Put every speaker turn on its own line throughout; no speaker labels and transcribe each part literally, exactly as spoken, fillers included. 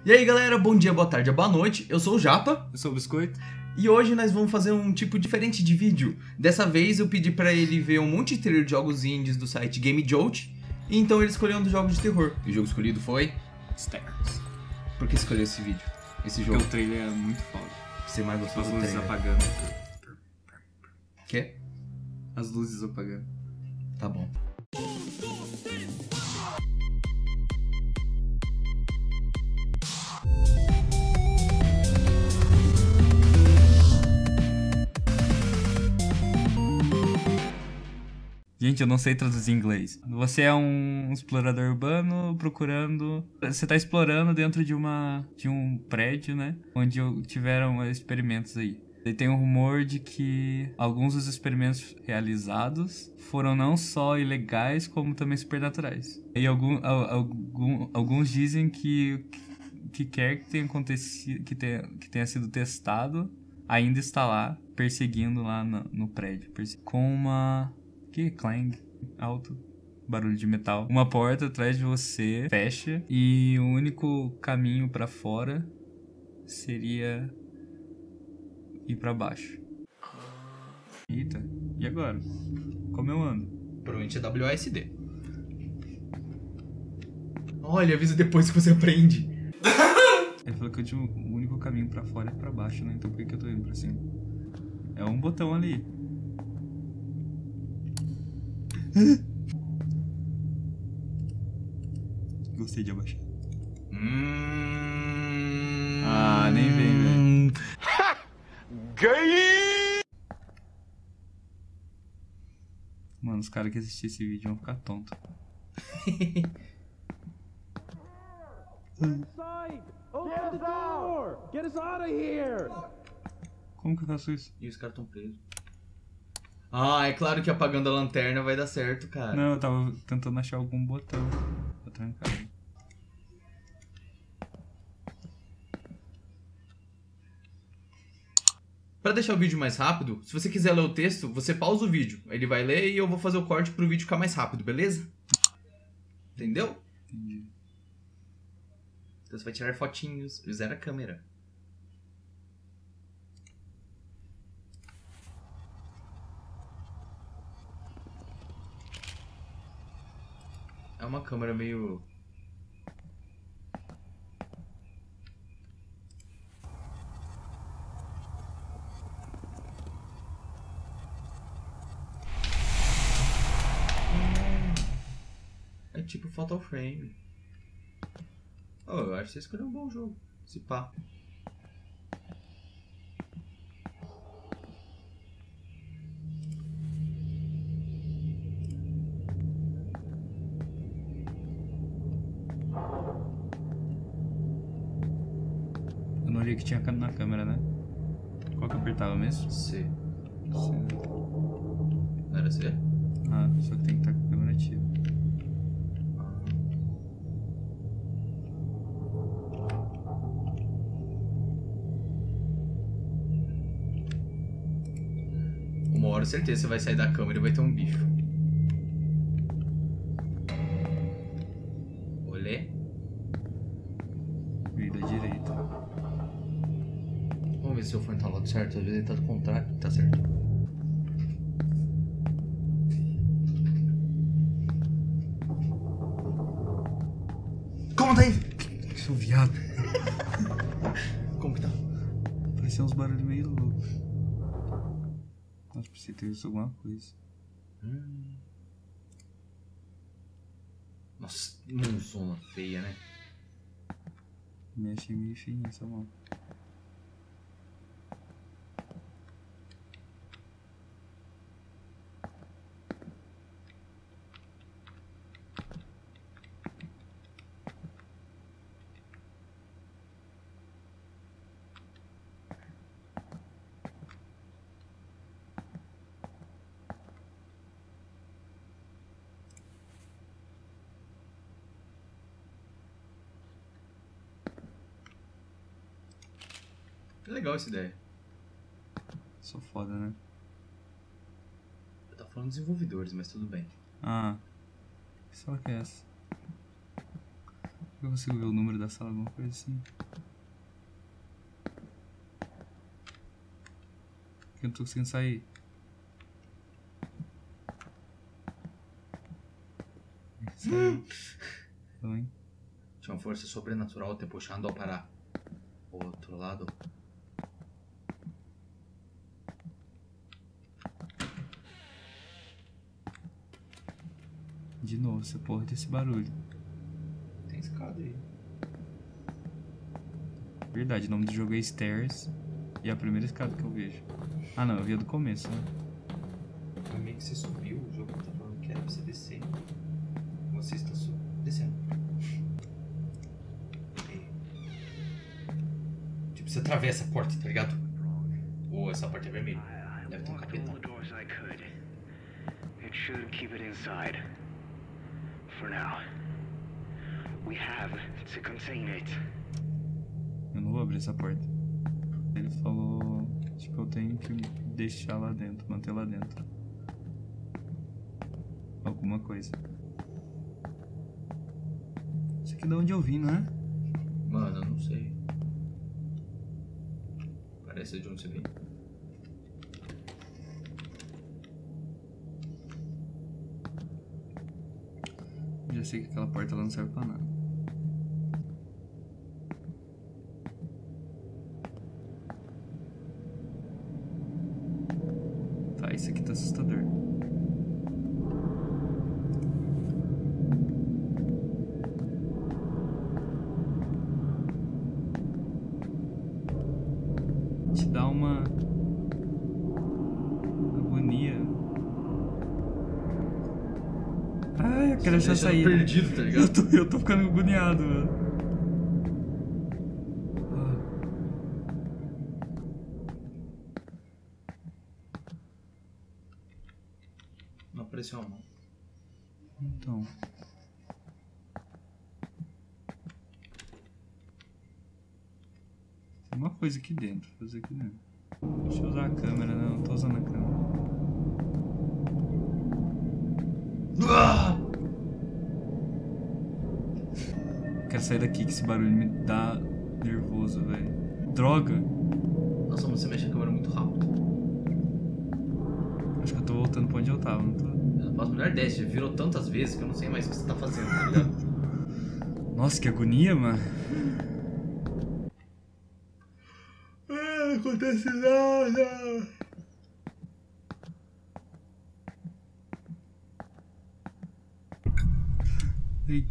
E aí galera, bom dia, boa tarde, boa noite, eu sou o Japa.
Eu sou o Biscoito.
E hoje nós vamos fazer um tipo diferente de vídeo. Dessa vez eu pedi pra ele ver um monte de trailer de jogos indies do site Game Jolt. E então ele escolheu um dos jogos de terror. E o jogo escolhido foi...
Stairs.
Por que escolheu esse vídeo? Esse jogo?
Porque o trailer é muito foda.
Você mais gostou
As
do
luzes
trailer?
apagando.
Quê?
As luzes apagando.
Tá bom.
Gente, eu não sei traduzir em inglês. Você é um explorador urbano procurando... Você tá explorando dentro de uma de um prédio, né? Onde tiveram experimentos aí. E tem um rumor de que alguns dos experimentos realizados foram não só ilegais, como também supernaturais. E algum, algum, alguns dizem que que quer que tenha acontecido, que tenha, que tenha sido testado, ainda está lá, perseguindo lá no, no prédio. Com uma... Que clang, alto, barulho de metal. Uma porta atrás de você fecha e o único caminho pra fora seria ir pra baixo. Eita, e agora? Como eu ando?
Provavelmente é W A S D. Olha, avisa depois que você aprende.
Ele falou que eu tinha o único caminho pra fora é pra baixo, né? Então por que que eu tô indo pra cima? É um botão ali. Gostei de abaixar.
Hum...
Ah, nem vem, velho.
Gay!
Mano, os caras que assistirem esse vídeo vão ficar tontos.
Open the door! Get us out of here!
Como que eu faço isso?
E os caras tão presos. Ah, é claro que apagando a lanterna vai dar certo, cara.
Não, eu tava tentando achar algum botão pra trancar.
Pra deixar o vídeo mais rápido, se você quiser ler o texto, você pausa o vídeo. Ele vai ler e eu vou fazer o corte pro vídeo ficar mais rápido, beleza? Entendeu?
Entendi.
Então você vai tirar fotinhos, zero a câmera. É uma câmera meio... É tipo Fatal Frame. Oh, eu acho que você escolheu um bom jogo. Se pá.
Eu não olhei que tinha na câmera, né? Qual que eu apertava mesmo?
C.
C.
Não era C?
Ah, só que tem que estar com a câmera ativa.
Uma hora, certeza, você vai sair da câmera e vai ter um bicho. Olê.
Vida direita.
Vamos ver se o fone tá do lado certo. Às vezes ele tá do contrário. Tá certo. Como tá aí?
Seu viado.
Como que tá?
Parecia uns barulhos meio loucos. Nossa, precisa ter visto alguma coisa.
Hum. Nossa, não zona feia, né?
Me achei meio fininho essa mão.
Que legal essa ideia.
Sou foda, né?
Eu tava falando desenvolvedores, mas tudo bem.
Ah. Que sala que é essa? Eu consigo ver o número da sala, alguma coisa assim. Eu não tô conseguindo sair. Saiu. Também.
Tinha uma força sobrenatural te puxando para o outro lado.
De novo, essa porra desse barulho.
Tem escada aí.
Verdade, o nome do jogo é Stairs. E é a primeira escada que eu vejo. Ah não, eu vi a do começo, né?
Foi meio que você subiu, o jogo tá falando que era pra você descer. Você está su descendo. E... Tipo, você atravessa a porta, tá ligado? Ou essa porta é vermelha. Deve ter um capitão.
It should keep it inside. For now. We have to contain it.
Eu não vou abrir essa porta. Ele falou, tipo, eu tenho que deixar lá dentro, manter lá dentro. Alguma coisa. Isso aqui é de onde eu vim, não é?
Mano, eu não sei. Parece de onde você vem.
Já sei que aquela porta lá não serve pra nada. Tá, isso aqui tá assustador. Te dá uma agonia. Ai, eu quero achar saída.
Perdido, tá ligado?
Eu tô, eu tô ficando agoniado, mano.
Não apareceu a mão.
Então. Tem uma coisa aqui dentro. Vou fazer aqui dentro. Deixa eu usar a câmera, não. Não tô usando a câmera.
Ah!
Quero sair daqui que esse barulho me dá nervoso, velho. Droga!
Nossa, você mexe a câmera muito rápido.
Acho que eu tô voltando pra onde eu tava, não tô?
Eu não faço a melhor ideia, já virou tantas vezes que eu não sei mais o que você tá fazendo, tá ligado?
Nossa, que agonia, mano.
Ah, não acontece nada!
Ei.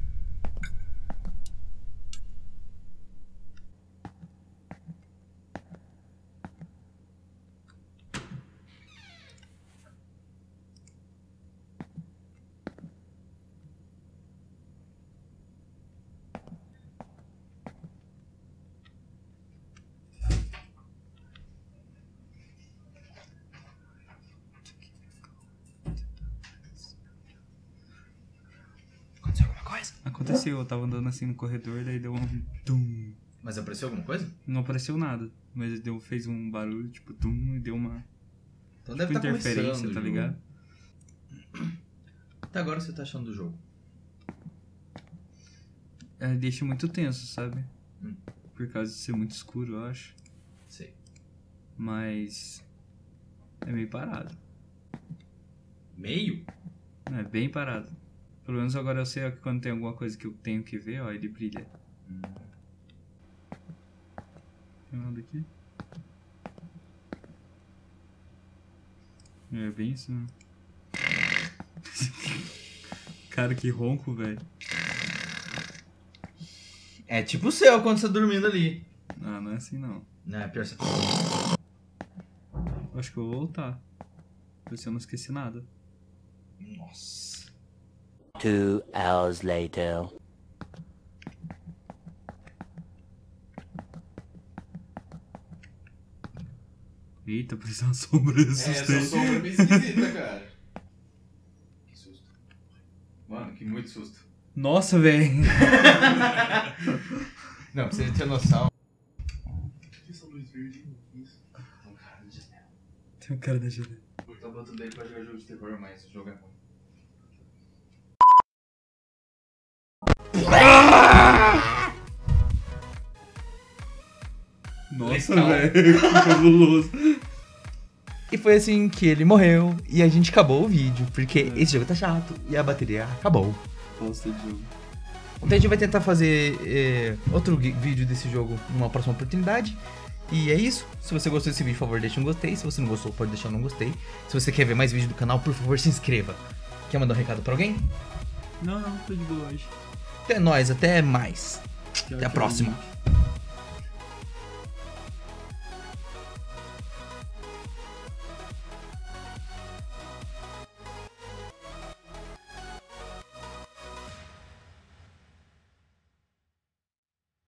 Aconteceu alguma coisa?
Aconteceu, eu tava andando assim no corredor, daí deu um tum.
Mas apareceu alguma coisa?
Não apareceu nada, mas deu, fez um barulho, tipo tum, e deu uma
Então
tipo,
deve estar
interferência,
começando o
tá
jogo.
ligado?
Até agora você tá achando do jogo?
É, deixa muito tenso, sabe?
Hum.
Por causa de ser muito escuro, eu acho.
Sei.
Mas é meio parado.
Meio?
É bem parado. Pelo menos agora eu sei ó, que quando tem alguma coisa que eu tenho que ver, ó, ele brilha.
Hum.
Tem nada aqui? É bem isso, né? Cara, que ronco, velho.
É tipo o seu quando você tá dormindo ali.
Ah, não é assim não.
Não, é pior você...
Eu acho que eu vou voltar. Ver se eu não esqueci nada.
Nossa.
Two hours later.
Eita, parecia uma sombra, eu assustei.
sombra é meio esquisita, cara. Que susto. Mano, que muito susto.
Nossa, velho.
Não, pra você ter noção. Essa luz verde, isso. Um cara de janela.
Tem um cara da janela.
Eu tô botando ele pra jogar jogo de terror, mas o jogo é ruim.
Nossa,
Letal.
velho. Cabuloso.
E foi assim que ele morreu e a gente acabou o vídeo, porque esse jogo tá chato e a bateria acabou.
Nossa, jogo.
Então a gente vai tentar fazer é, outro gui- vídeo desse jogo numa próxima oportunidade. E é isso. Se você gostou desse vídeo, por favor, deixa um gostei. Se você não gostou, pode deixar um não gostei. Se você quer ver mais vídeos do canal, por favor, se inscreva. Quer mandar um recado pra alguém?
Não, não, tô de boa hoje.
Até nós, até mais.
Tchau,
Até a
tchau,
próxima.
gente.